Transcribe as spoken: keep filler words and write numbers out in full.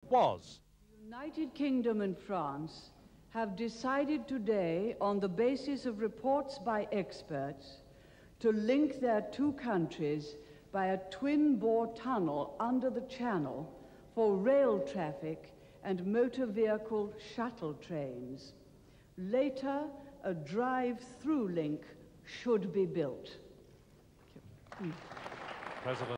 was. The United Kingdom and France have decided today, on the basis of reports by experts, to link their two countries by a twin-bore tunnel under the Channel for rail traffic and motor vehicle shuttle trains. Later, a drive-through link should be built. President